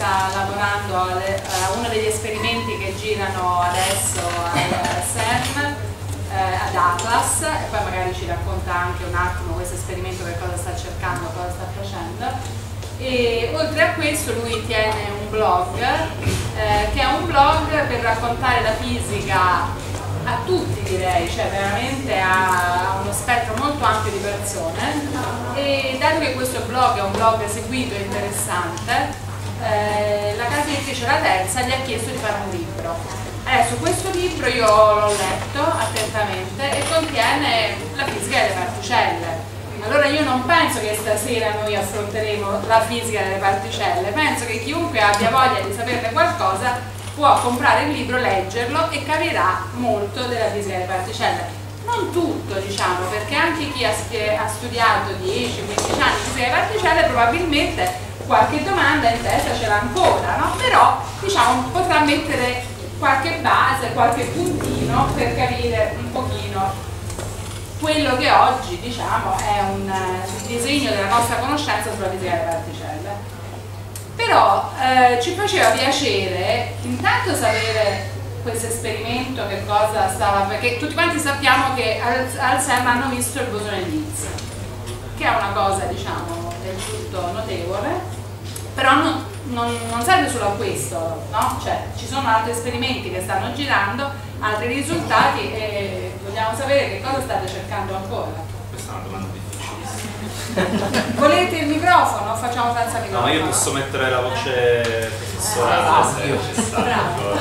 sta lavorando a uno degli esperimenti che girano adesso al CERN, ad Atlas, e poi magari ci racconta anche un attimo questo esperimento, che cosa sta cercando, cosa sta facendo. E oltre a questo lui tiene un blog, che è un blog per raccontare la fisica a tutti, direi, cioè veramente a uno spettro molto ampio di persone. E dato che questo blog è un blog seguito e interessante, la casa editrice La Terza gli ha chiesto di fare un libro. Adesso questo libro io l'ho letto attentamente e contiene la fisica delle particelle. Allora io non penso che stasera noi affronteremo la fisica delle particelle, penso che chiunque abbia voglia di saperne qualcosa può comprare il libro, leggerlo e capirà molto della fisica delle particelle. Non tutto, diciamo, perché anche chi ha studiato 10-15 anni di fisica delle particelle probabilmente qualche domanda in testa ce l'ha ancora, no? Però diciamo potrà mettere qualche base, qualche puntino per capire un pochino quello che oggi, diciamo, è un disegno della nostra conoscenza sulla fisica delle particelle. Però ci faceva piacere intanto sapere questo esperimento che cosa stava, perché tutti quanti sappiamo che al CERN hanno visto il bosone di Higgs, che è una cosa, diciamo, del tutto notevole, però non serve solo a questo, no? Cioè, ci sono altri esperimenti che stanno girando, altri risultati, e vogliamo sapere che cosa state cercando ancora. Questa è una domanda difficilissima. Volete il microfono o facciamo senza microfono? No, ma io posso mettere la voce professorale se è necessario.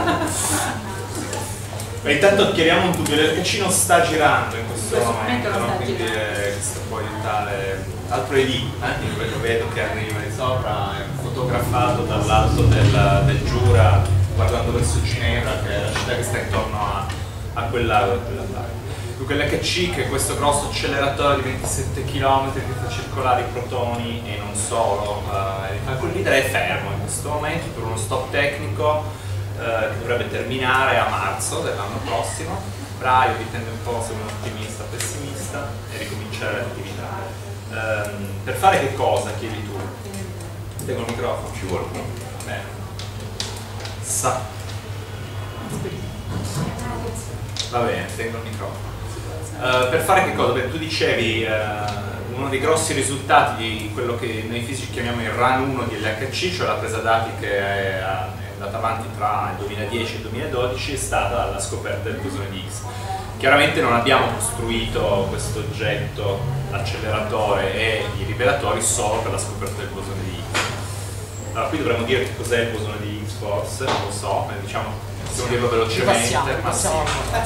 Ma intanto chiariamo un dubbio, l'RKC non sta girando in questo momento, no? Quindi questo può aiutare. L'altro è lì, quello vedo che arriva di sopra, è fotografato dall'alto del Giura, guardando verso Ginevra, che è la città che sta intorno a quella Dunque l'HC, che è questo grosso acceleratore di 27 km che fa circolare i protoni e non solo, quel leader è fermo in questo momento per uno stop tecnico che dovrebbe terminare a marzo dell'anno prossimo. Febbraio dipende un po' se uno è ottimista o pessimista, e ricominciare l'attività. Per fare che cosa, chiedi tu? Tengo il microfono. Ci vuole. Bene. Va bene, tengo il microfono. Per fare che cosa? Beh, tu dicevi uno dei grossi risultati di quello che noi fisici chiamiamo il run 1 di LHC, cioè la presa dati che è andata avanti tra il 2010 e il 2012, è stata la scoperta del bosone di Higgs. Chiaramente non abbiamo costruito questo oggetto, l'acceleratore e i rivelatori, solo per la scoperta del bosone di Higgs. Allora, qui dovremmo dire che cos'è il bosone di Higgs, forse, non lo so, diciamo, possiamo dirlo velocemente. Passiamo.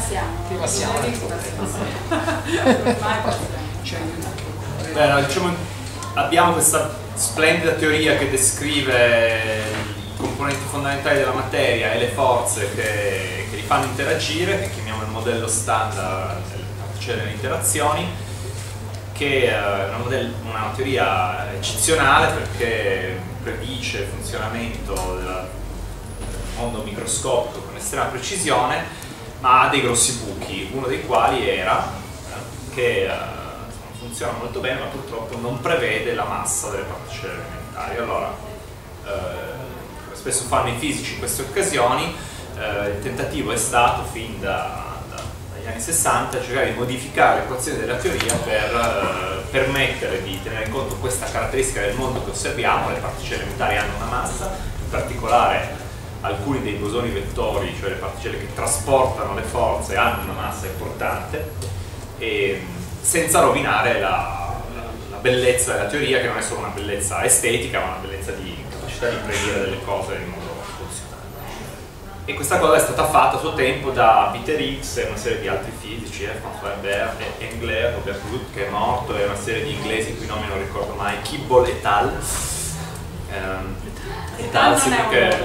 Beh, no, diciamo, abbiamo questa splendida teoria che descrive i componenti fondamentali della materia e le forze che li fanno interagire, che chiamiamo il modello standard delle particelle delle interazioni, che è una teoria eccezionale perché predice il funzionamento del mondo microscopico con estrema precisione, ma ha dei grossi buchi, uno dei quali era che funziona molto bene, ma purtroppo non prevede la massa delle particelle elementari. Allora, come spesso fanno i fisici in queste occasioni, il tentativo è stato fin dagli anni 60 cercare di modificare le equazioni della teoria per permettere di tenere in conto questa caratteristica del mondo che osserviamo. Le particelle elementari hanno una massa, in particolare alcuni dei bosoni vettori, cioè le particelle che trasportano le forze, hanno una massa importante, e senza rovinare la bellezza della teoria, che non è solo una bellezza estetica, ma una bellezza di capacità di predire delle cose in modo funzionale. E questa cosa è stata fatta a suo tempo da Peter Higgs e una serie di altri fisici, François Herbert, Engler, Robert Wood, che è morto, e una serie di inglesi i cui nomi non ricordo mai, Kibble et al. Sì, perché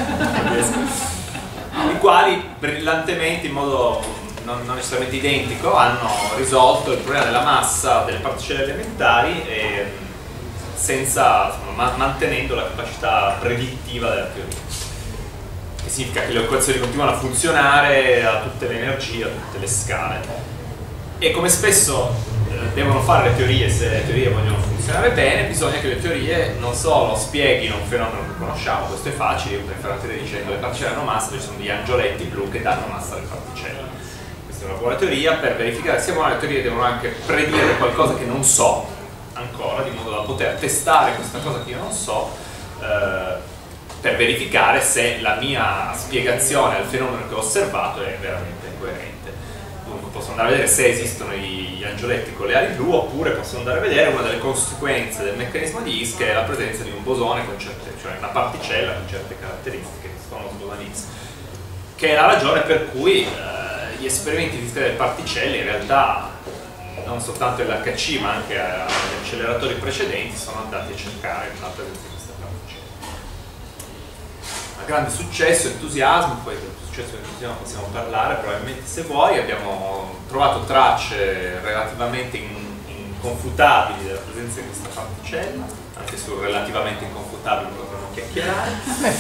i quali brillantemente, in modo non necessariamente identico, hanno risolto il problema della massa delle particelle elementari senza, insomma, mantenendo la capacità predittiva della teoria, che significa che le equazioni continuano a funzionare a tutte le energie, a tutte le scale. E come spesso devono fare le teorie, se le teorie vogliono funzionare funzionare bene bisogna che le teorie non solo spieghino un fenomeno che conosciamo, questo è facile, io potrei fare una teoria dicendo le particelle hanno massa, ci sono degli angioletti blu che danno massa alle particelle. Questa è una buona teoria. Per verificare se è buona, le teorie devono anche predire qualcosa che non so ancora, di modo da poter testare questa cosa che io non so, per verificare se la mia spiegazione al fenomeno che ho osservato è veramente coerente. Dunque posso andare a vedere se esistono gli angioletti con le ali blu, oppure posso andare a vedere una delle conseguenze del meccanismo di Higgs, che è la presenza di un bosone con certe, cioè una particella con certe caratteristiche, che sono il bosone Higgs, che è la ragione per cui gli esperimenti di fisica delle particelle in realtà non soltanto l'HC ma anche agli acceleratori precedenti sono andati a cercare la presenza di questa particella. Un grande successo, entusiasmo, poi del successo e entusiasmo possiamo parlare probabilmente se vuoi. Abbiamo trovato tracce relativamente inconfutabili della presenza di questa particella, anche sul relativamente inconfutabile potremmo chiacchierare,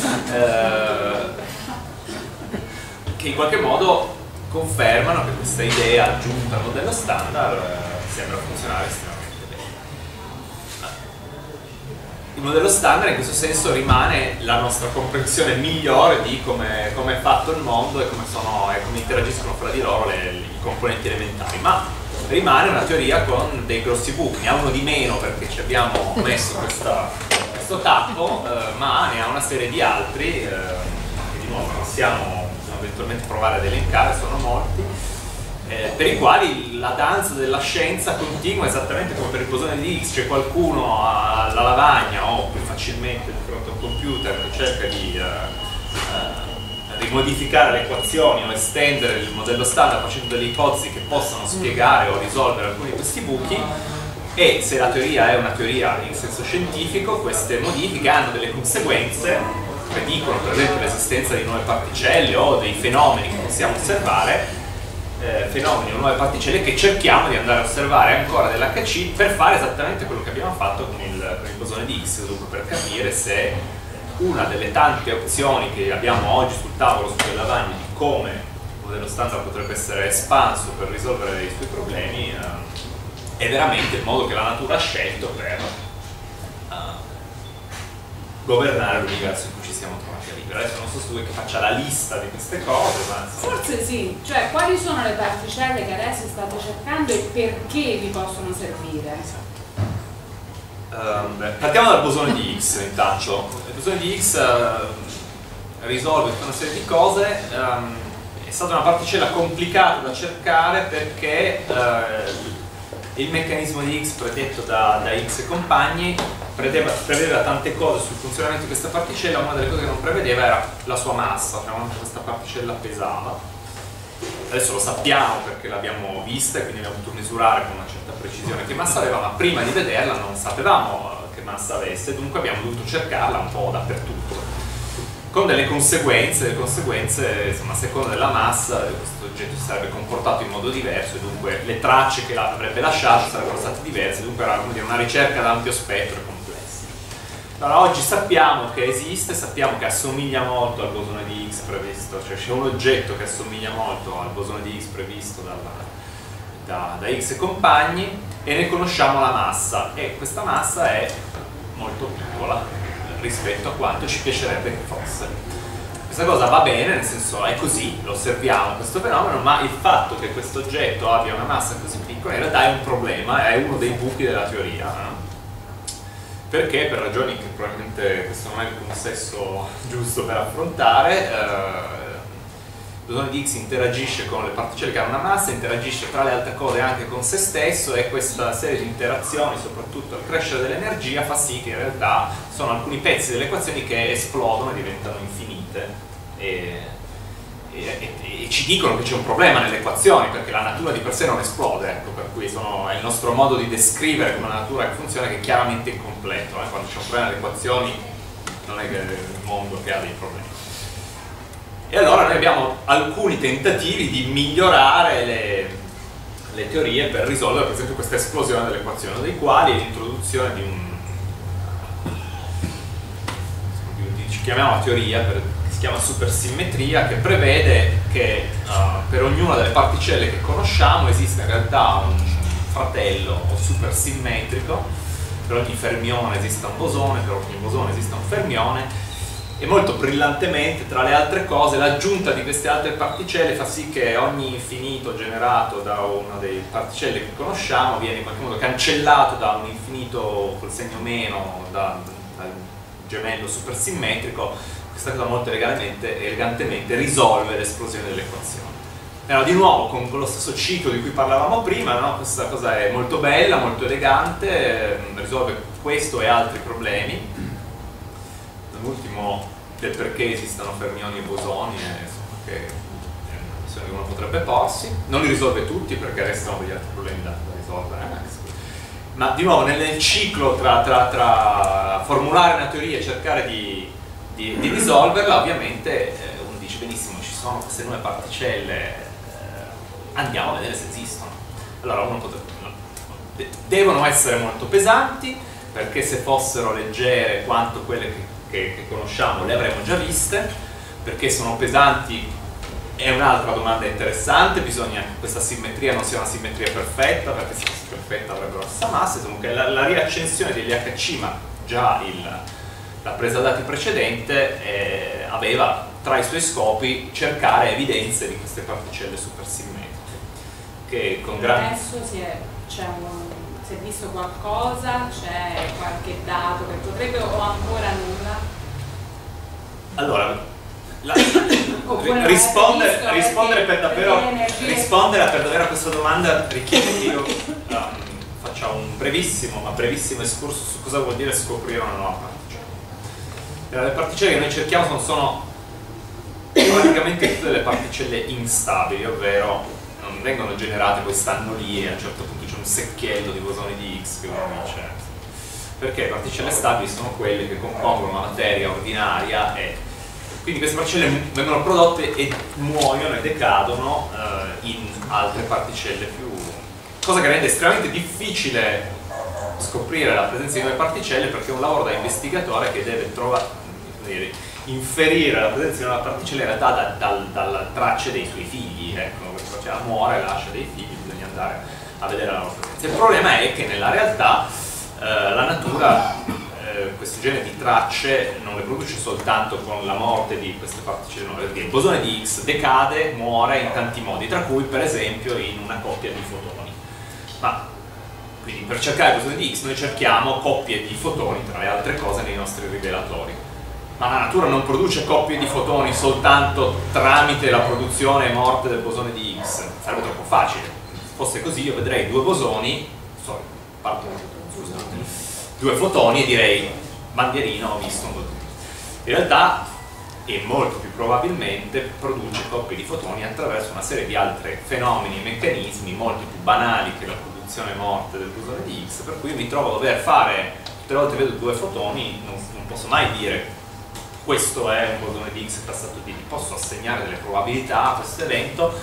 che in qualche modo confermano che questa idea aggiunta al modello standard sembra funzionare estremamente bene. Il modello standard in questo senso rimane la nostra comprensione migliore di come è fatto il mondo e come interagiscono fra di loro i componenti elementari, ma rimane una teoria con dei grossi buchi. Ne ha uno di meno perché ci abbiamo messo questo tappo, ma ne ha una serie di altri che di nuovo possiamo eventualmente provare ad elencare, sono molti, per i quali la danza della scienza continua esattamente come per il bosone di Higgs. C'è qualcuno alla lavagna o più facilmente di fronte a un computer che cerca di rimodificare le equazioni o estendere il modello standard facendo delle ipotesi che possano spiegare o risolvere alcuni di questi buchi, e se la teoria è una teoria in senso scientifico, queste modifiche hanno delle conseguenze, predicono per esempio l'esistenza di nuove particelle o dei fenomeni che possiamo osservare, fenomeni o nuove particelle che cerchiamo di andare a osservare ancora dell'HC per fare esattamente quello che abbiamo fatto con il bosone di Higgs, dunque per capire se una delle tante opzioni che abbiamo oggi sul tavolo, su quella lavagna, di come il modello standard potrebbe essere espanso per risolvere i suoi problemi è veramente il modo che la natura ha scelto per governare l'universo in cui ci siamo trovati a vivere. Adesso non so se tu vuoi che faccia la lista di queste cose, ma forse sì, cioè quali sono le particelle che adesso state cercando e perché vi possono servire? Partiamo dal bosone di Higgs intanto. Il bosone di Higgs risolve tutta una serie di cose, è stata una particella complicata da cercare perché il meccanismo di Higgs predetto da Higgs e compagni prevedeva tante cose sul funzionamento di questa particella. Una delle cose che non prevedeva era la sua massa, cioè quanto questa particella pesava. Adesso lo sappiamo perché l'abbiamo vista e quindi abbiamo potuto misurare con una certa precisione che massa aveva, ma prima di vederla non sapevamo che massa avesse, dunque abbiamo dovuto cercarla un po' dappertutto, con delle conseguenze, insomma, a seconda della massa questo oggetto si sarebbe comportato in modo diverso e dunque le tracce che avrebbe lasciato sarebbero state diverse, dunque era, come dire, una ricerca ad ampio spettro e complessa. Allora oggi sappiamo che esiste, sappiamo che assomiglia molto al bosone di Higgs previsto, cioè c'è un oggetto che assomiglia molto al bosone di Higgs previsto da Higgs e compagni, e ne conosciamo la massa, e questa massa è molto piccola rispetto a quanto ci piacerebbe che fosse. Questa cosa va bene, nel senso è così, lo osserviamo questo fenomeno, ma il fatto che questo oggetto abbia una massa così piccola in realtà è un problema, è uno dei buchi della teoria, no? Perché per ragioni che probabilmente questo non è il consesso giusto per affrontare, il bosone di Higgs interagisce con le particelle che hanno una massa, interagisce tra le altre cose anche con se stesso, e questa serie di interazioni, soprattutto al crescere dell'energia, fa sì che in realtà sono alcuni pezzi delle equazioni che esplodono e diventano infinite e ci dicono che c'è un problema nelle equazioni, perché la natura di per sé non esplode, ecco, per cui è il nostro modo di descrivere come una natura che funziona che è chiaramente incompleto, quando c'è un problema nelle equazioni non è che è il mondo che ha dei problemi. E allora noi abbiamo alcuni tentativi di migliorare le teorie per risolvere per esempio questa esplosione dell'equazione, dei quali l'introduzione di chiamiamola teoria, che si chiama supersimmetria, che prevede che per ognuna delle particelle che conosciamo esiste in realtà un fratello o supersimmetrico per ogni fermione esista un bosone, per ogni bosone esista un fermione, e molto brillantemente, tra le altre cose, l'aggiunta di queste altre particelle fa sì che ogni infinito generato da una delle particelle che conosciamo viene in qualche modo cancellato da un infinito col segno meno, dal gemello supersimmetrico. Questa cosa molto elegantemente risolve l'esplosione dell'equazione. Allora, di nuovo, con lo stesso ciclo di cui parlavamo prima, no? Questa cosa è molto bella, molto elegante, risolve questo e altri problemi. L'ultimo del perché esistano fermioni e bosoni, che è una questione che uno potrebbe porsi. Non li risolve tutti perché restano degli altri problemi da risolvere. Ma di nuovo, nel ciclo tra formulare una teoria e cercare di risolverla, ovviamente uno dice benissimo, ci sono queste nuove particelle, andiamo a vedere se esistono. Allora uno devono essere molto pesanti, perché se fossero leggere quanto quelle che conosciamo le avremmo già viste. Perché sono pesanti è un'altra domanda interessante, bisogna che questa simmetria non sia una simmetria perfetta, perché se fosse perfetta avrebbero la stessa massa. Comunque la riaccensione degli HC, ma già la presa dati precedente aveva tra i suoi scopi cercare evidenze di queste particelle supersimmetriche, che con grande... Adesso si è visto qualcosa, c'è qualche dato che potrebbe, o ancora nulla? Allora, rispondere per davvero a questa domanda richiede che io faccia un brevissimo escurso su cosa vuol dire scoprire una nuova particella. Le particelle che noi cerchiamo sono praticamente tutte delle particelle instabili, ovvero non vengono generate, poi stanno lì e a un certo punto c'è un secchiello di bosoni di X che uno dice. Perché le particelle stabili sono quelle che compongono una materia ordinaria, e quindi queste particelle vengono prodotte e muoiono e decadono in altre particelle più... cosa che rende estremamente difficile scoprire la presenza di nuove particelle, perché è un lavoro da investigatore che deve inferire la presenza di una particella in realtà dalla tracce dei suoi figli, ecco, cioè muore, lascia dei figli, bisogna andare a vedere la loro presenza. Il problema è che nella realtà la natura questo genere di tracce non le produce soltanto con la morte di queste particelle nuove, perché il bosone di X decade, muore in tanti modi, tra cui per esempio in una coppia di fotoni. Ma quindi per cercare il bosone di X noi cerchiamo coppie di fotoni, tra le altre cose, nei nostri rivelatori. Ma la natura non produce coppie di fotoni soltanto tramite la produzione e morte del bosone di X, sarebbe troppo facile. Se fosse così io vedrei due bosoni, due fotoni, e direi bandierina, ho visto un bosone. In realtà, e molto più probabilmente, produce coppie di fotoni attraverso una serie di altri fenomeni e meccanismi molto più banali che la produzione e morte del bosone di X, per cui mi trovo a dover fare, tutte le volte che vedo due fotoni, non posso mai dire questo è un bosone di X passato di D, posso assegnare delle probabilità a questo evento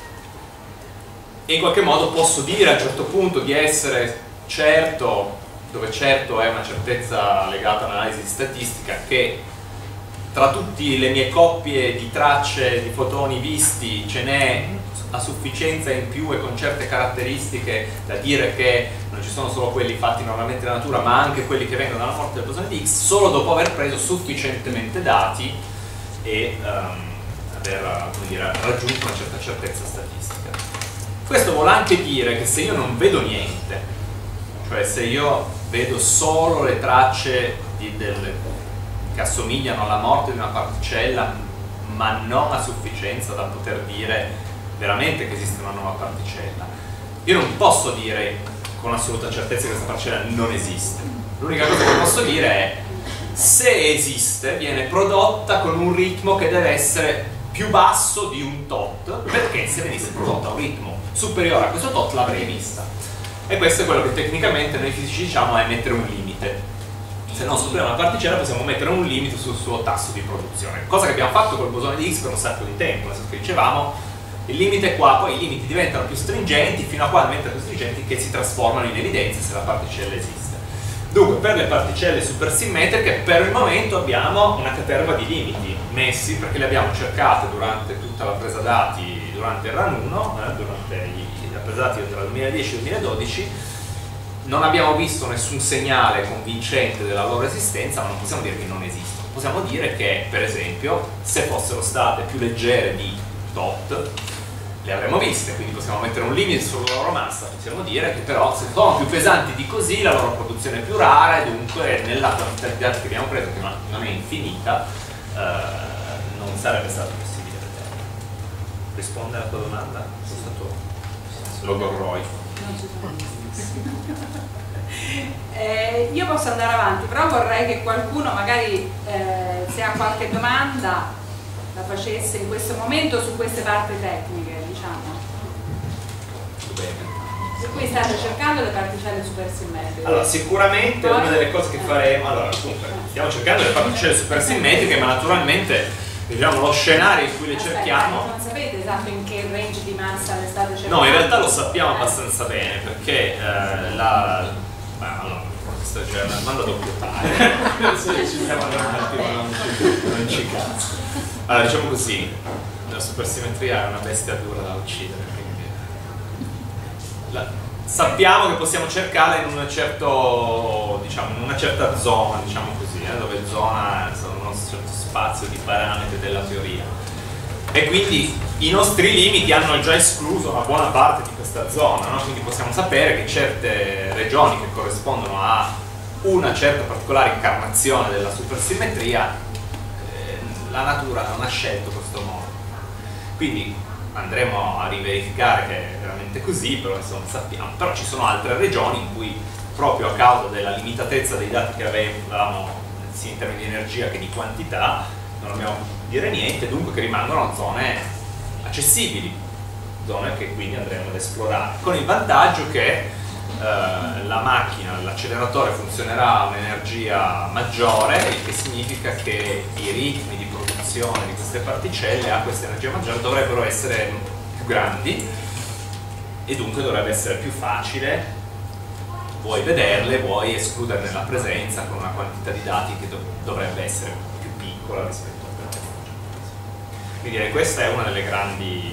e in qualche modo posso dire a un certo punto di essere certo, dove certo è una certezza legata all'analisi statistica, che tra tutte le mie coppie di tracce di fotoni visti ce n'è a sufficienza in più e con certe caratteristiche da dire che non ci sono solo quelli fatti normalmente nella natura, ma anche quelli che vengono dalla morte del bosone di X, solo dopo aver preso sufficientemente dati e aver, come dire, raggiunto una certa certezza statistica. Questo vuole anche dire che se io non vedo niente, cioè se io vedo solo le tracce che assomigliano alla morte di una particella, ma non a sufficienza da poter dire veramente che esiste una nuova particella, io non posso dire con assoluta certezza che questa particella non esiste. L'unica cosa che posso dire è: se esiste, viene prodotta con un ritmo che deve essere più basso di un tot, perché se venisse prodotta a un ritmo superiore a questo tot l'avrei vista. E questo è quello che tecnicamente noi fisici diciamo è mettere un limite. Se non scopriamo una particella possiamo mettere un limite sul suo tasso di produzione, cosa che abbiamo fatto col bosone di Higgs per un sacco di tempo, nel senso che dicevamo il limite è qua, poi i limiti diventano più stringenti fino a quando diventano più stringenti che si trasformano in evidenza se la particella esiste. Dunque per le particelle supersimmetriche per il momento abbiamo una caterva di limiti messi, perché le abbiamo cercate durante tutta la presa dati, durante il run 1, durante la presa dati tra il 2010 e il 2012. non abbiamo visto nessun segnale convincente della loro esistenza, ma non possiamo dire che non esistono. Possiamo dire che, per esempio, se fossero state più leggere di tot, le avremmo viste, quindi possiamo mettere un limite sulla loro massa. Possiamo dire che però se sono più pesanti di così la loro produzione è più rara e dunque nella quantità di dati che abbiamo preso, che non è infinita, non sarebbe stato possibile vedere. Risponde alla tua domanda? Sono stato logorroi. Io posso andare avanti, però vorrei che qualcuno magari se ha qualche domanda la facesse in questo momento su queste parti tecniche, diciamo. Per cui state cercando le particelle supersimmetriche. Allora, sicuramente poi, una delle cose che faremo, allora, dunque, stiamo cercando le particelle supersimmetriche, ma naturalmente, diciamo, lo scenario in cui le cerchiamo. Non sapete esatto in che range di massa le state cercando? No, in realtà lo sappiamo abbastanza bene, perché allora, questa c'è una domanda doppio tale. Se ci siamo andati, ma non ci cazzo. Allora, diciamo così, la supersimmetria è una bestia dura da uccidere, quindi sappiamo che possiamo cercarla in un certo, diciamo, in una certa zona, diciamo così, dove zona è uno certo spazio di parametri della teoria. E quindi i nostri limiti hanno già escluso una buona parte di questa zona, no? Quindi possiamo sapere che certe regioni che corrispondono a una certa particolare incarnazione della supersimmetria la natura non ha scelto questo modo. Quindi andremo a riverificare che è veramente così, però insomma sappiamo. Però ci sono altre regioni in cui proprio a causa della limitatezza dei dati che avevamo sia in termini di energia che di quantità non abbiamo potuto dire niente, dunque che rimangono zone accessibili, zone che quindi andremo ad esplorare, con il vantaggio che la macchina, l'acceleratore funzionerà a un'energia maggiore, il che significa che i ritmi di produzione di queste particelle a questa energia maggiore dovrebbero essere più grandi e dunque dovrebbe essere più facile vuoi vederle, vuoi escluderne la presenza con una quantità di dati che dovrebbe essere più piccola rispetto a quella. Quindi questa è una delle grandi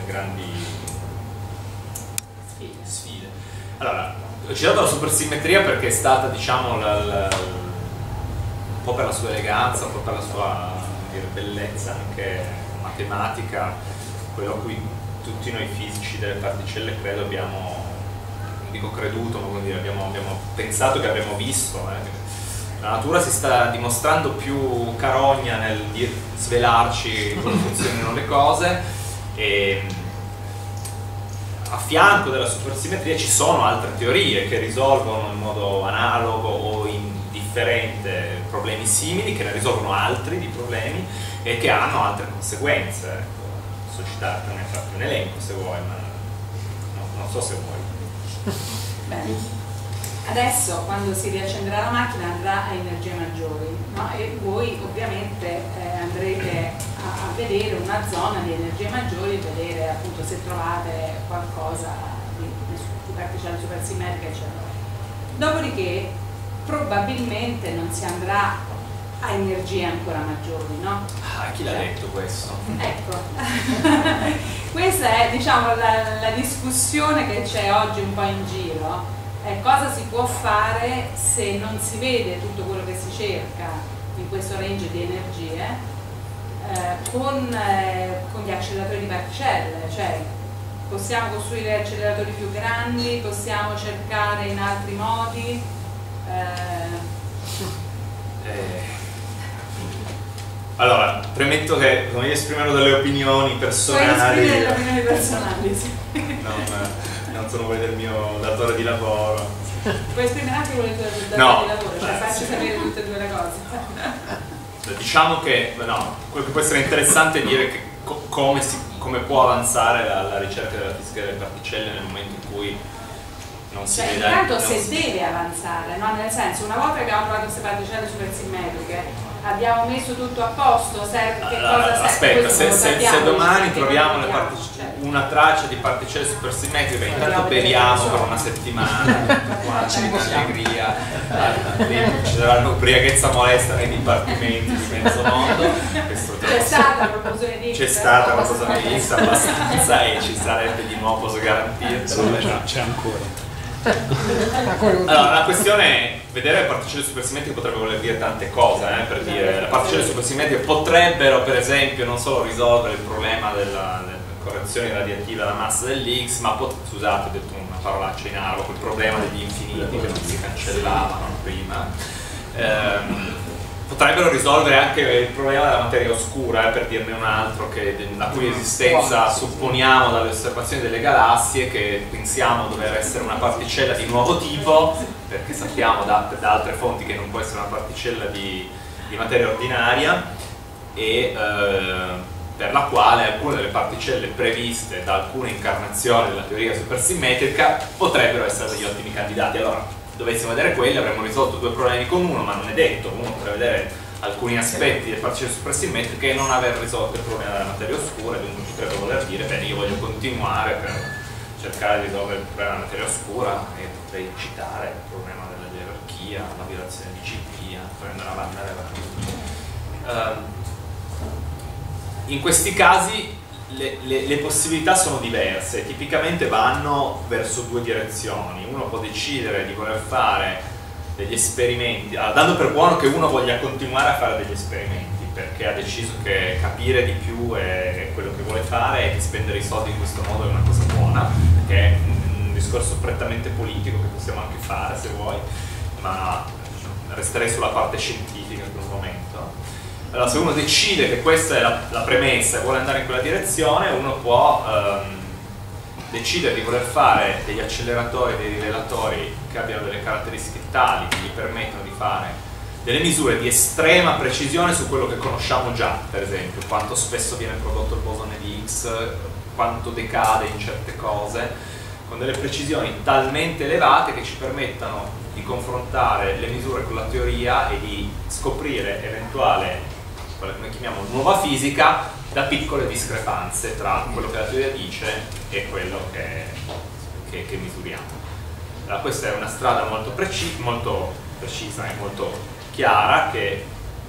sfide. Allora, ho citato la supersimmetria perché è stata, diciamo, un po' per la sua eleganza, un po' per la sua bellezza anche matematica, quello a cui tutti noi fisici delle particelle credo abbiamo, non dico creduto, ma come dire, abbiamo pensato che avremmo visto. La natura si sta dimostrando più carogna nel svelarci come funzionano le cose e a fianco della supersimmetria ci sono altre teorie che risolvono in modo analogo o indifferente problemi simili, che ne risolvono altri di problemi e che hanno altre conseguenze. Posso citartene, farti un elenco se vuoi, ma non so se vuoi. Bene. Adesso quando si riaccenderà la macchina andrà a energie maggiori, no? E voi ovviamente andrete a vedere una zona di energie maggiori e vedere appunto se trovate qualcosa di particelle supersimmetriche eccetera. Dopodiché probabilmente non si andrà a energie ancora maggiori, no? Ah, chi l'ha detto questo? Ecco, questa è, diciamo, la discussione che c'è oggi un po' in giro. Cosa si può fare se non si vede tutto quello che si cerca in questo range di energie con gli acceleratori di particelle, cioè possiamo costruire acceleratori più grandi, possiamo cercare in altri modi. Allora, premetto che non esprimerò delle opinioni personali. Esprimere delle opinioni personali, sì. Non sono quelli del mio datore di lavoro. Puoi esprimere anche quelli del tuo datore di lavoro, cioè farci sapere tutte e due le cose. Diciamo che no, quello che può essere interessante è dire che come può avanzare la ricerca della fisica delle particelle nel momento in cui non si vede. Intanto se deve avanzare, no? Nel senso, una volta che abbiamo trovato queste particelle supersimmetriche, abbiamo messo tutto a posto, che cosa serve? Aspetta, se domani troviamo una traccia di particelle supersimmetriche, intanto beriamo per una settimana, quanta allegria, ci sarà un'ubriachezza molesta nei dipartimenti di mezzo mondo. C'è stata la proposizione di C'è stata la proposizione di abbastanza e ci sarebbe di nuovo, posso garantirti. C'è ancora. Allora, la questione è vedere le particelle supersimmetriche potrebbe voler dire tante cose, per dire, le particelle supersimmetriche potrebbero per esempio non solo risolvere il problema della correzione radiativa della massa dell'X, ma scusate, ho detto una parolaccia in arabo, quel problema degli infiniti che non si cancellavano prima. Potrebbero risolvere anche il problema della materia oscura, per dirne un altro, la cui esistenza supponiamo dalle osservazioni delle galassie, che pensiamo dover essere una particella di nuovo tipo, perché sappiamo da altre fonti che non può essere una particella di materia ordinaria, e per la quale alcune delle particelle previste da alcune incarnazioni della teoria supersimmetrica potrebbero essere degli ottimi candidati. Allora, dovessimo vedere quelli, avremmo risolto due problemi con uno, ma non è detto. Uno potrebbe vedere alcuni aspetti delle particelle supersimmetriche e non aver risolto il problema della materia oscura, e dunque potrebbe voler dire, bene, io voglio continuare per cercare di risolvere il problema della materia oscura, e potrei citare il problema della gerarchia, la violazione di CP, per andare avanti. In questi casi le possibilità sono diverse, tipicamente vanno verso due direzioni. Uno può decidere di voler fare degli esperimenti, dando per buono che uno voglia continuare a fare degli esperimenti, perché ha deciso che capire di più è quello che vuole fare, e che spendere i soldi in questo modo è una cosa buona, perché è un discorso prettamente politico che possiamo anche fare se vuoi, ma resterei sulla parte scientifica per un momento. Allora, se uno decide che questa è la premessa e vuole andare in quella direzione, uno può decidere di voler fare degli acceleratori e dei rivelatori che abbiano delle caratteristiche tali che gli permettono di fare delle misure di estrema precisione su quello che conosciamo già, per esempio quanto spesso viene prodotto il bosone di Higgs, quanto decade in certe cose, con delle precisioni talmente elevate che ci permettano di confrontare le misure con la teoria e di scoprire eventuale, quella che noi chiamiamo nuova fisica, da piccole discrepanze tra quello che la teoria dice e quello che misuriamo. Allora, questa è una strada molto precisa e molto chiara, che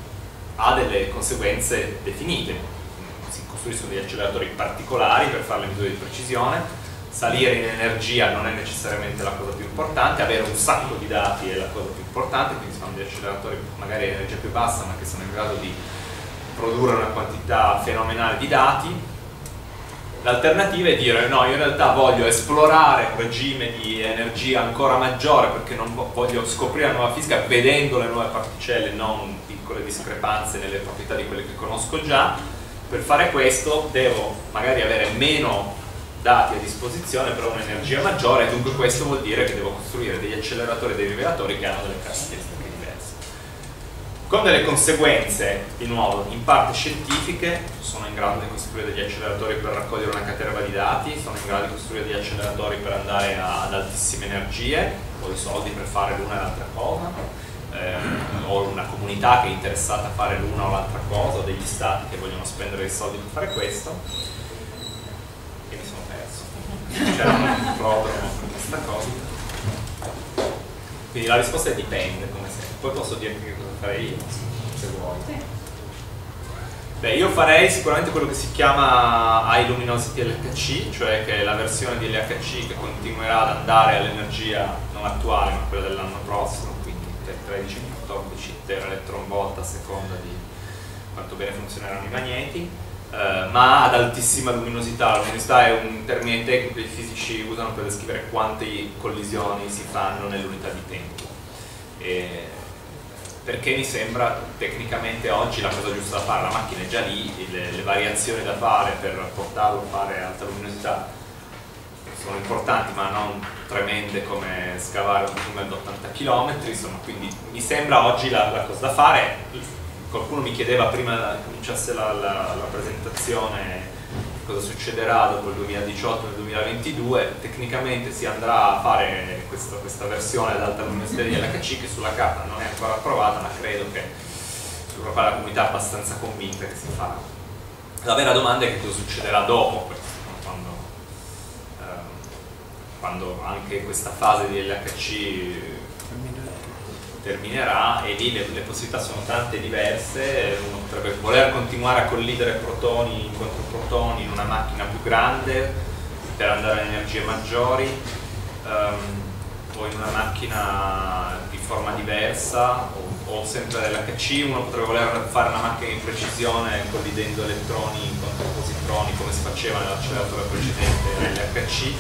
ha delle conseguenze definite. Si costruiscono degli acceleratori particolari per fare le misure di precisione. Salire in energia non è necessariamente la cosa più importante, avere un sacco di dati è la cosa più importante, quindi si fanno degli acceleratori magari a energia più bassa, ma che sono in grado di produrre una quantità fenomenale di dati. L'alternativa è dire no, io in realtà voglio esplorare un regime di energia ancora maggiore, perché non voglio scoprire la nuova fisica vedendo le nuove particelle, non piccole discrepanze nelle proprietà di quelle che conosco già. Per fare questo devo magari avere meno dati a disposizione, però un'energia maggiore, e dunque questo vuol dire che devo costruire degli acceleratori e dei rivelatori che hanno delle caratteristiche diverse, con delle conseguenze, di nuovo, in parte scientifiche. Sono in grado di costruire degli acceleratori per raccogliere una caterva di dati, sono in grado di costruire degli acceleratori per andare ad altissime energie, ho i soldi per fare l'una e l'altra cosa, ho una comunità che è interessata a fare l'una o l'altra cosa, o degli stati che vogliono spendere i soldi per fare questo. C'era un prodromo per questa cosa, quindi la risposta è dipende, come sempre. Poi posso dirti che cosa farei io, se vuoi. Beh, io farei sicuramente quello che si chiama High Luminosity LHC, cioè che è la versione di LHC che continuerà ad andare all'energia non attuale ma quella dell'anno prossimo, quindi 13-14 teraelectronvolt a seconda di quanto bene funzioneranno i magneti. Ma ad altissima luminosità. La luminosità è un termine tecnico che i fisici usano per descrivere quante collisioni si fanno nell'unità di tempo, perché mi sembra tecnicamente oggi la cosa giusta da fare. La macchina è già lì, le variazioni da fare per portarlo a fare alta luminosità sono importanti, ma non tremende come scavare un tunnel da 80 km, insomma, quindi mi sembra oggi la cosa da fare. Qualcuno mi chiedeva prima che cominciasse la presentazione cosa succederà dopo il 2018 e il 2022. Tecnicamente si andrà a fare questa versione ad alta luminosità di LHC, che sulla carta non è ancora approvata, ma credo che la comunità è abbastanza convinta che si farà. La vera domanda è che cosa succederà dopo questo, quando anche questa fase di LHC terminerà, e lì le possibilità sono tante diverse. Uno potrebbe voler continuare a collidere protoni contro protoni in una macchina più grande per andare a energie maggiori. o in una macchina di forma diversa o sempre l'HC. Uno potrebbe voler fare una macchina di precisione collidendo elettroni contro positroni come si faceva nell'acceleratore precedente nell'HC,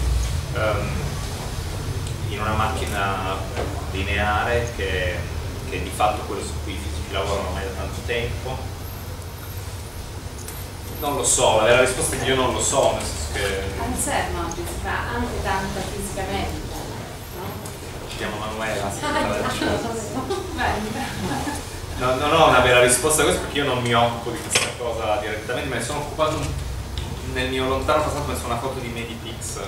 in una macchina lineare che è di fatto quello su cui i fisici lavorano ormai da tanto tempo. Non lo so, la vera risposta è che io non lo so, nel senso che... Al CERN oggi si fa anche tanta fisica medica, no? Ci chiamo Manuela, si No, non ho una vera risposta a questo perché io non mi occupo di questa cosa direttamente, me ne sono occupato nel mio lontano passato, ho messo una foto di Medipix.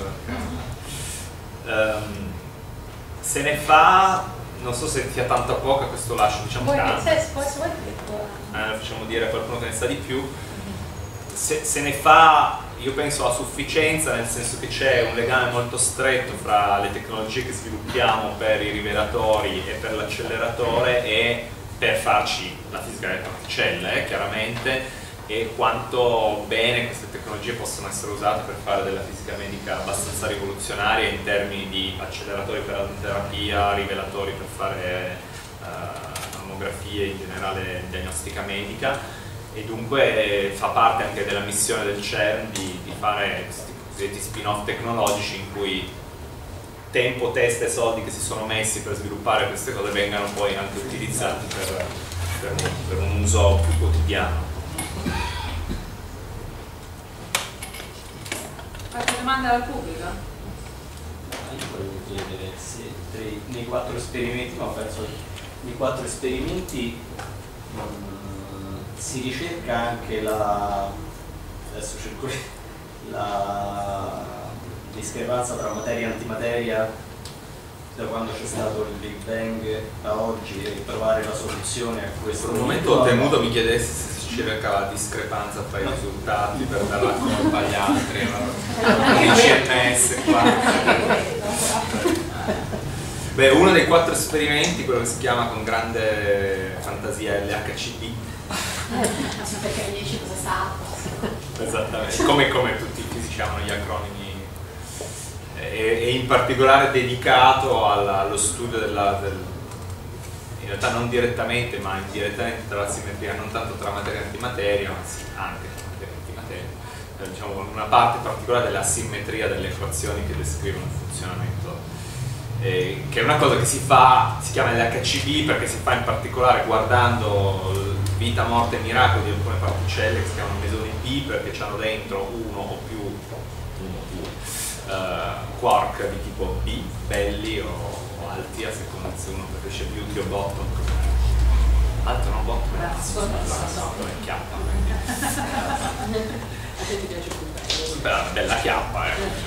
Se ne fa, non so se sia tanta o poca, questo lascio, diciamo tanto. Facciamo dire a qualcuno che ne sa di più. Se ne fa, io penso a sufficienza, nel senso che c'è un legame molto stretto fra le tecnologie che sviluppiamo per i rivelatori e per l'acceleratore e per farci la fisica delle particelle, chiaramente, e quanto bene queste tecnologie possono essere usate per fare della fisica medica abbastanza rivoluzionaria in termini di acceleratori per la terapia, rivelatori per fare mammografie, in generale diagnostica medica. E dunque fa parte anche della missione del CERN di fare questi cosiddetti spin-off tecnologici in cui tempo, testa e soldi che si sono messi per sviluppare queste cose vengano poi anche utilizzati per un uso più quotidiano. Qualche domanda dal pubblico? Io volevo chiedere se nei 4 esperimenti, ma penso nei 4 esperimenti si ricerca anche adesso cerco la discrepanza tra materia e antimateria da quando c'è stato il Big Bang a oggi e trovare la soluzione a questo. Per un momento ho temuto mi chiedessi se si cerca la discrepanza tra i risultati per dare la colpa agli altri, il CMS qua. Beh, uno dei 4 esperimenti, quello che si chiama con grande fantasia LHCb. Perché mi dici cosa sa? Esattamente, come tutti i fisici hanno gli acronimi, e in particolare dedicato allo studio in realtà non direttamente ma indirettamente tra la simmetria, non tanto tra materia e antimateria, ma sì, anche tra materia e antimateria, diciamo una parte particolare dell'asimmetria delle equazioni che descrivono il funzionamento, che è una cosa che si chiama l'HCb perché si fa in particolare guardando vita, morte e miracolo di alcune particelle che si chiamano mesoni B perché hanno dentro uno o più quark di tipo B, belli o alti, a seconda se uno preferisce beauty o bottom. Alto non bottom, è chiappa. A te ti piace più bello? Bella chiappa,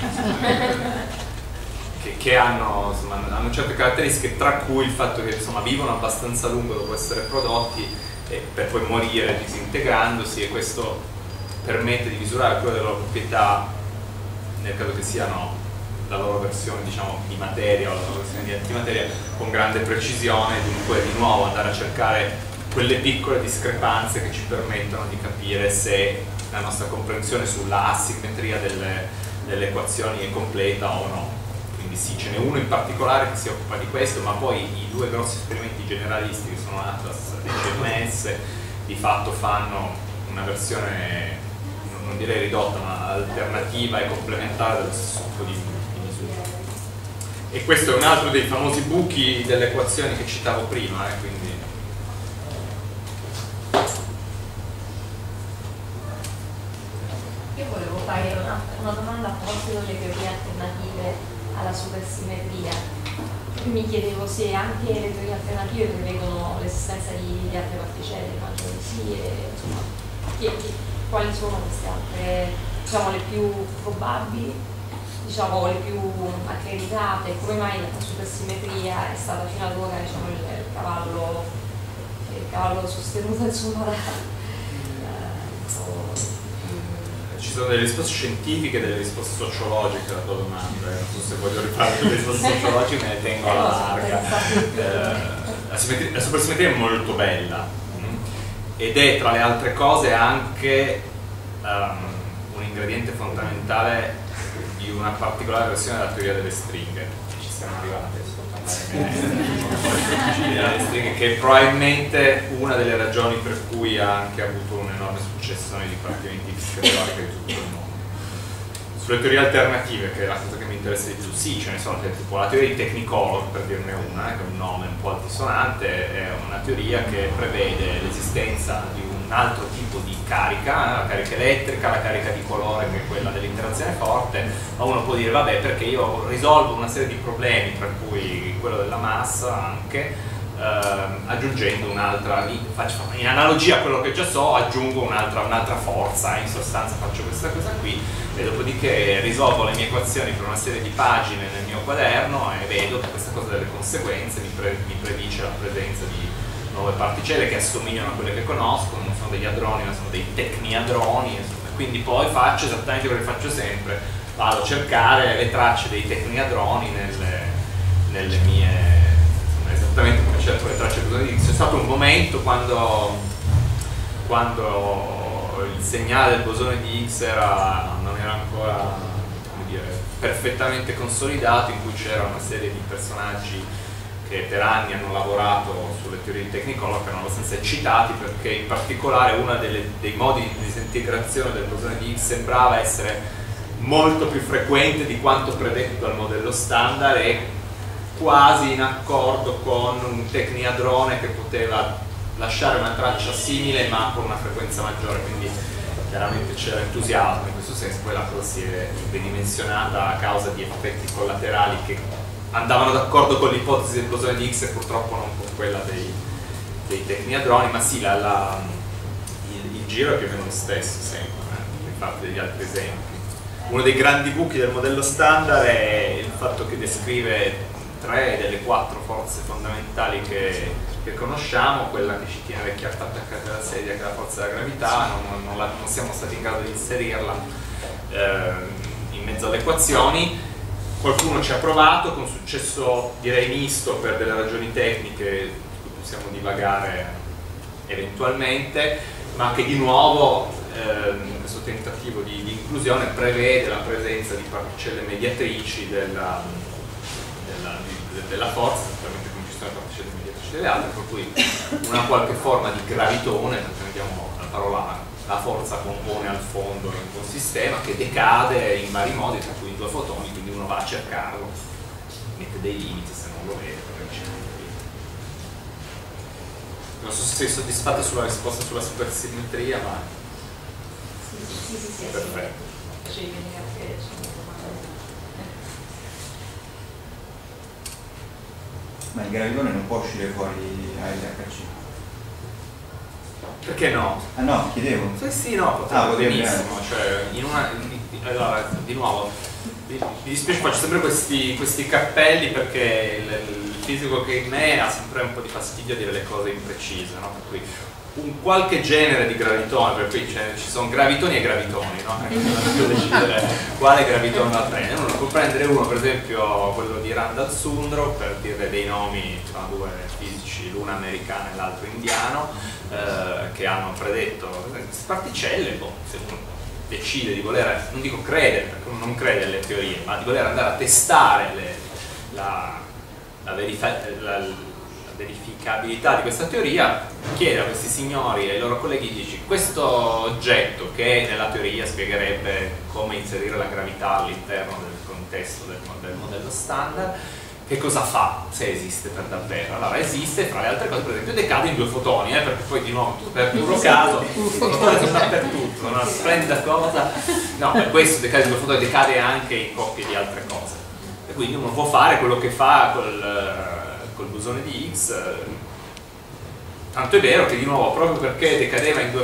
che hanno certe caratteristiche, tra cui il fatto che insomma vivono abbastanza a lungo dopo essere prodotti per poi morire disintegrandosi, e questo permette di misurare alcune delle loro proprietà nel caso che siano la loro versione, diciamo, di materia o la loro versione di antimateria con grande precisione, dunque di nuovo andare a cercare quelle piccole discrepanze che ci permettono di capire se la nostra comprensione sulla asimmetria delle equazioni è completa o no. Quindi sì, ce n'è uno in particolare che si occupa di questo, ma poi i 2 grossi esperimenti generalisti che sono Atlas e CMS di fatto fanno una versione, non direi ridotta, ma alternativa e complementare dello stesso tipo di misura. E questo è un altro dei famosi buchi delle equazioni che citavo prima, quindi. Io volevo fare una domanda a proposito delle teorie alternative alla supersimmetria. Mi chiedevo se anche le teorie alternative prevedono l'esistenza di altre particelle, immagino di sì, e insomma, quali sono queste altre, diciamo, le più probabili, diciamo, le più accreditate, come mai la supersimmetria è stata fino ad ora, diciamo, il cavallo sostenuto, insomma, Ci sono delle risposte scientifiche e delle risposte sociologiche alla tua domanda, non so se voglio rifare le risposte sociologiche, me ne tengo alla larga. La supersimmetria è molto bella ed è tra le altre cose anche un ingrediente fondamentale di una particolare versione della teoria delle stringhe. Ci siamo arrivati a stringhe, che è probabilmente una delle ragioni per cui ha anche avuto un enorme successo nei dipartimenti di fisica teorica di tutto il mondo. Sulle teorie alternative, che è la cosa che mi interessa di più, sì, ce ne sono, tipo la teoria di Technicolor, per dirne una, che è un nome un po' altisonante, è una teoria che prevede l'esistenza di un altro tipo di carica, la carica elettrica, la carica di colore, che è quella dell'interazione forte, ma uno può dire, vabbè, perché io risolvo una serie di problemi, tra cui quello della massa anche, aggiungendo un'altra, in analogia a quello che già so, aggiungo un'altra forza, in sostanza faccio questa cosa qui, e dopodiché risolvo le mie equazioni per una serie di pagine nel mio quaderno e vedo che questa cosa delle conseguenze mi predice la presenza di nuove particelle che assomigliano a quelle che conosco, non sono degli hadroni ma sono dei tecniadroni, quindi poi faccio esattamente quello che faccio sempre, vado a cercare le tracce dei tecniadroni nelle mie, esattamente come cerco le tracce di Higgs. C'è stato un momento quando il segnale del bosone di Higgs non era ancora, come dire, perfettamente consolidato, in cui c'era una serie di personaggi che per anni hanno lavorato sulle teorie di Technicolor, che erano abbastanza eccitati perché in particolare uno dei modi di disintegrazione del bosone di Higgs sembrava essere molto più frequente di quanto predetto dal modello standard e quasi in accordo con un tecniadrone che poteva lasciare una traccia simile ma con una frequenza maggiore, quindi chiaramente c'era entusiasmo in questo senso. Poi la cosa si è ridimensionata a causa di effetti collaterali che andavano d'accordo con l'ipotesi del bosone di Higgs e purtroppo non con quella dei tecniadroni, ma sì, il giro è più o meno lo stesso sempre, infatti degli altri esempi. Uno dei grandi buchi del modello standard è il fatto che descrive 3 delle 4 forze fondamentali che conosciamo, quella che ci tiene vecchia attaccata alla sedia, che è la forza della gravità, non siamo stati in grado di inserirla in mezzo alle equazioni. Qualcuno ci ha provato con successo, direi misto, per delle ragioni tecniche su cui possiamo divagare eventualmente, ma che di nuovo questo tentativo di inclusione prevede la presenza di particelle mediatrici della forza, esattamente come ci sono le particelle mediatrici delle altre, per cui una qualche forma di gravitone, prendiamo la parola, la forza compone al fondo in un sistema che decade in vari modi, tra cui in 2 fotoni, quindi uno va a cercarlo, mette dei limiti se non lo vede. Non so se sei soddisfatta sulla risposta sulla supersimmetria, ma sì, perfetto. Ma il gravitone non può uscire fuori ALHC? Perché no? Ah no, chiedevo. Sì, no, potrebbe benissimo. Cioè, allora, di nuovo, mi dispiace, faccio sempre questi cappelli perché il fisico che in me ha sempre un po' di fastidio a dire le cose imprecise, no? Per cui un qualche genere di gravitone, per cui ci sono gravitoni e gravitoni, no? Devo decidere quale gravitone da prendere. Uno può prendere uno, per esempio quello di Randall Sundro, per dire dei nomi, sono 2 fisici, l'uno americano e l'altro indiano, che hanno predetto queste particelle. Se uno decide di voler, non dico credere, perché uno non crede alle teorie, ma di voler andare a testare la verificabilità di questa teoria, chiede a questi signori e ai loro colleghi, dici: questo oggetto che nella teoria spiegherebbe come inserire la gravità all'interno del contesto del modello standard, che cosa fa, se esiste per davvero? Allora esiste, fra le altre cose, per esempio decade in 2 fotoni, perché poi di nuovo per puro caso i fotoni sono dappertutto, sono una splendida cosa. No, per questo decade in 2 fotoni, decade anche in coppie di altre cose, e quindi uno può fare quello che fa col bosone di Higgs, tanto è vero che di nuovo, proprio perché decadeva in 2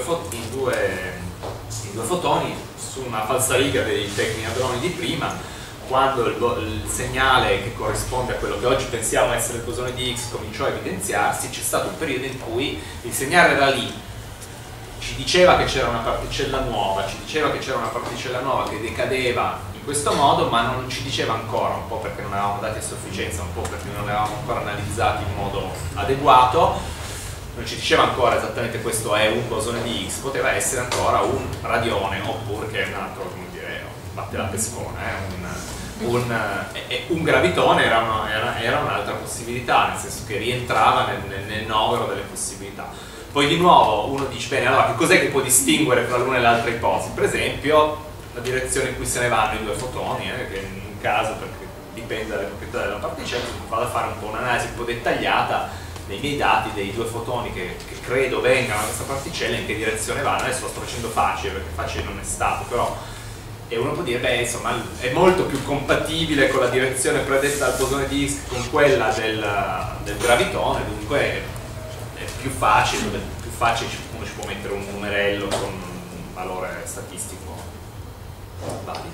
fotoni su una falsariga dei tecniadroni di prima, quando il segnale che corrisponde a quello che oggi pensiamo essere il bosone di Higgs cominciò a evidenziarsi, c'è stato un periodo in cui il segnale era lì, ci diceva che c'era una particella nuova, che decadeva in questo modo, ma non ci diceva ancora, un po' perché non avevamo dati a sufficienza, un po' perché non li avevamo ancora analizzati in modo adeguato, non ci diceva ancora esattamente questo è un bosone di Higgs, poteva essere ancora un radione, oppure che è un altro, come dire, batte la pescona, un gravitone era un'altra possibilità, nel senso che rientrava nel novero delle possibilità. Poi di nuovo uno dice, bene, allora che cos'è che può distinguere tra l'una e l'altra ipotesi? Per esempio la direzione in cui se ne vanno i due fotoni, che in un caso, perché dipende dalle proprietà della particella, vado a fare un po' un'analisi un po' dettagliata dei miei dati dei due fotoni che credo vengano da questa particella, in che direzione vanno. Adesso lo sto facendo facile, perché facile non è stato, però e uno può dire, beh, insomma, è molto più compatibile con la direzione predetta dal bosone di Higgs con quella del gravitone, dunque è più facile uno ci può mettere un numerello con un valore statistico valido.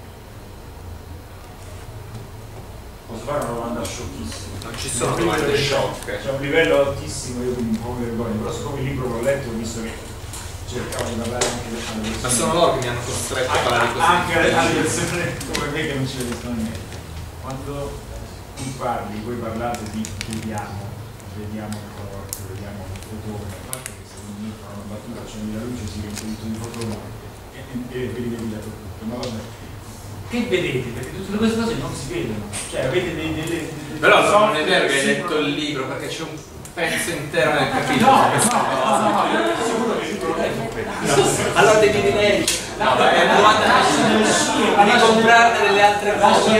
Posso fare una domanda scioccissima? Non ci sono domande sciocche. C'è un livello altissimo, io quindi un po' mi vergogno, però siccome il libro l'ho letto, ho visto che cercavo di parlare anche del persone. Ma sono loro che mi hanno costretto a parlare così. Anche alle persone come me che non ci capiscono niente. Quando tu parli, voi parlate di vediamo il corpo, vediamo il fotone, a parte che se non fa una battuta accendi la luce si vede tutto di fotone e rivedi da tutto, ma vabbè. Che vedete? Perché tutte queste cose non si vedono, cioè avete delle però non è vero che hai letto il libro, perché c'è un pezzo intero nel capitolo. No, sicuro che tu lo leggi un pezzo. Allora devi rileggere. No, è una domanda di comprarne delle altre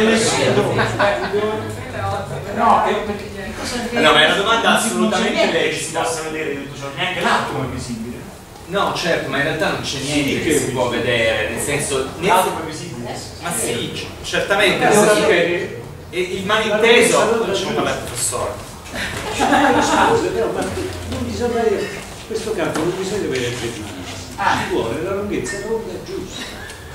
cose. No, perché no, ma è una domanda assolutamente lecita. Si possa vedere tutto ciò, neanche l'atomo è visibile. No, certo, ma in realtà non c'è niente che si può vedere, nel senso... L'atomo è visibile? Ma sì, certamente, nel senso che il malinteso... Facciamo parlare al professore. Scusa, però, ma non bisogna questo campo non bisogna avere pregiudizi. Ci vuole la lunghezza d'onda giusta.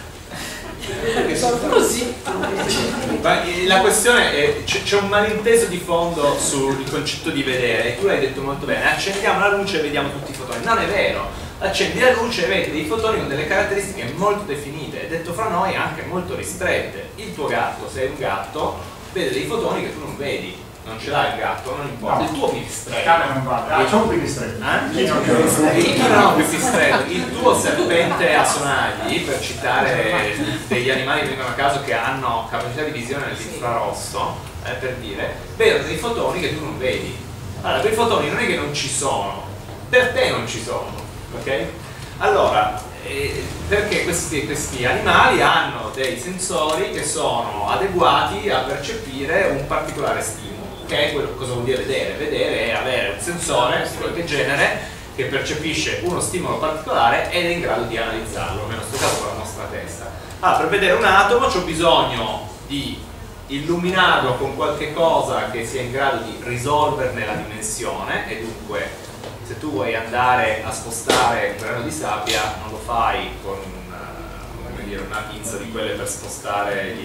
Così. La questione è, c'è un malinteso di fondo sul concetto di vedere, e tu l'hai detto molto bene, accendiamo la luce e vediamo tutti i fotoni. Non è vero, accendi la luce e vedi dei fotoni con delle caratteristiche molto definite, detto fra noi anche molto ristrette. Il tuo gatto, se è un gatto, vede dei fotoni che tu non vedi. Non ce l'ha il gatto, non importa, no. Il tuo pipistrello. Non va. C'è un pipistrello. Il pipistrello, il tuo serpente a sonagli, per citare degli animali che vengono a caso che hanno capacità di visione nell'infrarosso, per dire, vedono dei fotoni che tu non vedi. Allora, quei fotoni non è che non ci sono, per te non ci sono, ok? Allora, perché questi animali hanno dei sensori che sono adeguati a percepire un particolare stimolo. Che è quello, cosa vuol dire vedere? Vedere è avere un sensore di qualche genere che percepisce uno stimolo particolare ed è in grado di analizzarlo, almeno in questo caso con la nostra testa. Allora, per vedere un atomo ho bisogno di illuminarlo con qualche cosa che sia in grado di risolverne la dimensione, e dunque se tu vuoi andare a spostare un grano di sabbia non lo fai con una pinza di quelle per spostare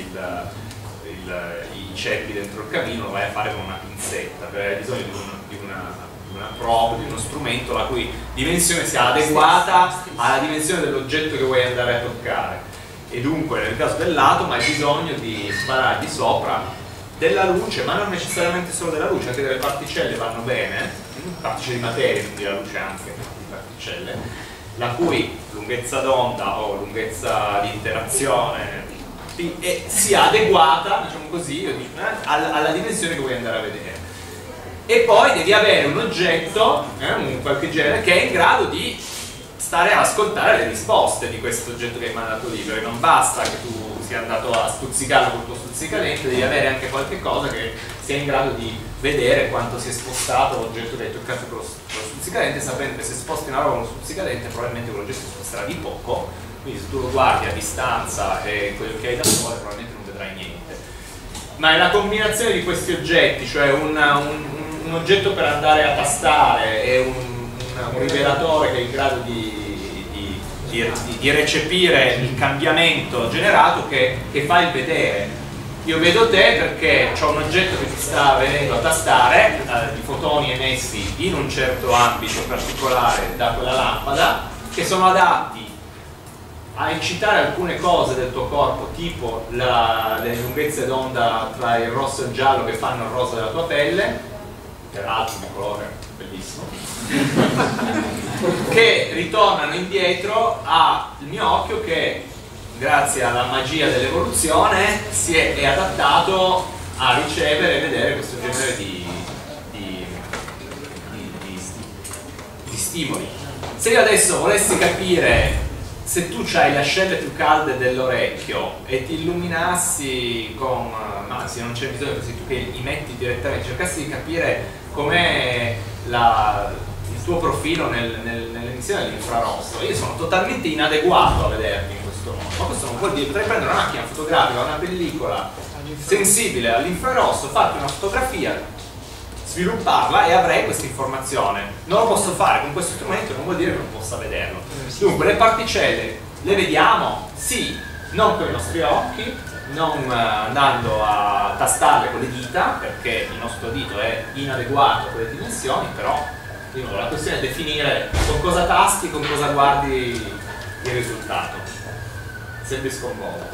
i ceppi dentro il camino, lo vai a fare con una pinzetta, perché hai bisogno di una probe, di uno strumento la cui dimensione sia adeguata alla dimensione dell'oggetto che vuoi andare a toccare. E dunque nel caso dell'atomo hai bisogno di sparargli sopra della luce, ma non necessariamente solo della luce, anche delle particelle vanno bene, particelle di materia, quindi la luce anche di particelle, la cui lunghezza d'onda o lunghezza di interazione sia adeguata, diciamo così, alla dimensione che vuoi andare a vedere. E poi devi avere un oggetto, un qualche genere, che è in grado di stare a ascoltare le risposte di questo oggetto che hai mandato lì, perché non basta che tu sia andato a stuzzicarlo col tuo stuzzicadente, devi avere anche qualche cosa che sia in grado di vedere quanto si è spostato l'oggetto che hai toccato con lo stuzzicadente, sapendo che se sposti una roba con lo stuzzicadente probabilmente quell'oggetto si sposterà di poco. Quindi se tu lo guardi a distanza e quello che hai da fuori probabilmente non vedrai niente. Ma è la combinazione di questi oggetti, cioè un oggetto per andare a tastare e un rivelatore che è in grado di recepire il cambiamento generato che fa il vedere. Io vedo te perché ho un oggetto che ti sta venendo a tastare, di fotoni emessi in un certo ambito particolare da quella lampada, che sono adatti a incitare alcune cose del tuo corpo, tipo le lunghezze d'onda tra il rosso e il giallo che fanno il rosa della tua pelle, peraltro di colore bellissimo, che ritornano indietro al mio occhio che grazie alla magia dell'evoluzione, è adattato a ricevere e vedere questo genere di stimoli. Se io adesso volessi capire se tu hai le ascelle più calde dell'orecchio e ti illuminassi con, anzi non c'è bisogno che tu che li metti direttamente, cercassi di capire com'è il tuo profilo nell'emissione dell'infrarosso, io sono totalmente inadeguato a vedermi in questo modo, ma questo non vuol dire, potrei prendere una macchina fotografica, una pellicola sensibile all'infrarosso, farti una fotografia, svilupparla e avrei questa informazione. Non lo posso fare con questo strumento, non vuol dire che non possa vederlo. Dunque le particelle le vediamo? Sì, non con i nostri occhi, non andando a tastarle con le dita, perché il nostro dito è inadeguato a quelle dimensioni, però di nuovo la questione è definire con cosa tasti, con cosa guardi il risultato. Sembri sconvolto.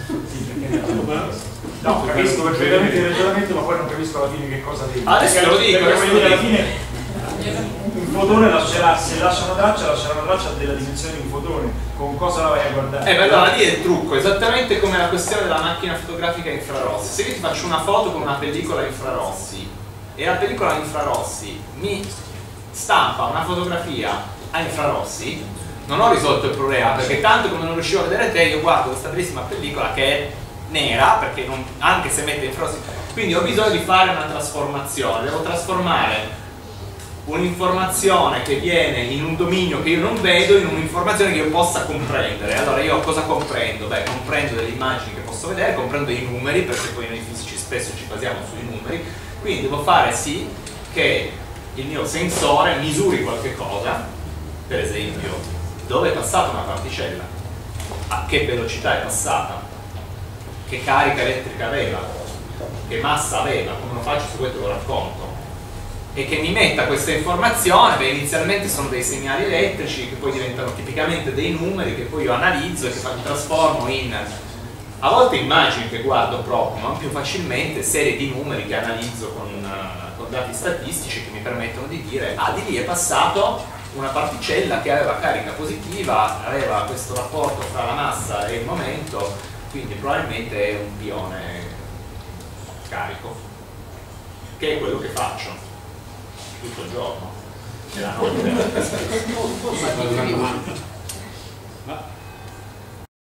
No, capisco perfettamente il ragionamento, ma poi non capisco alla fine che cosa devi. Adesso te lo dico, perché alla fine un fotone lascerà, se lascia una traccia della dimensione di un fotone, con cosa la vai a guardare? Allora lì è il trucco, esattamente come la questione della macchina fotografica infrarossi. Se io ti faccio una foto con una pellicola infrarossi e la pellicola infrarossi mi stampa una fotografia a infrarossi, non ho risolto il problema, perché tanto come non riuscivo a vedere te, io guardo questa bellissima pellicola che è nera, perché anche se mette infrarossi, quindi ho bisogno di fare una trasformazione, devo trasformare un'informazione che viene in un dominio che io non vedo in un'informazione che io possa comprendere. Allora io cosa comprendo? Beh, comprendo delle immagini che posso vedere, comprendo i numeri, perché poi noi fisici spesso ci basiamo sui numeri, quindi devo fare sì che il mio sensore misuri qualche cosa, per esempio dove è passata una particella, a che velocità è passata, che carica elettrica aveva, che massa aveva, come lo faccio, su questo lo racconto, e che mi metta questa informazione. Beh, inizialmente sono dei segnali elettrici che poi diventano tipicamente dei numeri che poi io analizzo e che mi trasformo in, a volte immagini che guardo proprio, ma più facilmente serie di numeri che analizzo con dati statistici che mi permettono di dire di lì è passato una particella che aveva carica positiva, aveva questo rapporto tra la massa e il momento, quindi probabilmente è un pione carico, che è quello che faccio tutto il giorno e la notte.